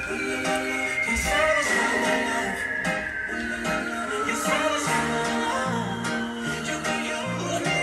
You satisfy my love. You satisfy my love. You can use me.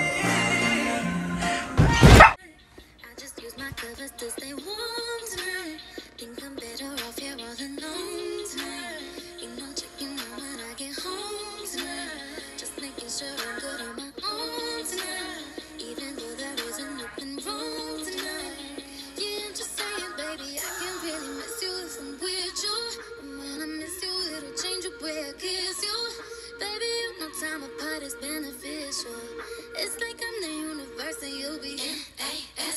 I just use my covers to stay warm tonight. Think I'm better off here all alone tonight. Ain't no checking on when I get home tonight. Just making sure I'm good on my own tonight. Even though there isn't nothing wrong tonight. Yeah, I'm just saying, baby, I can really miss you if I'm with you. And when I miss you, it'll change the way I kiss you. Baby, you know time apart is beneficial. It's like I'm the universe and you'll be NAS.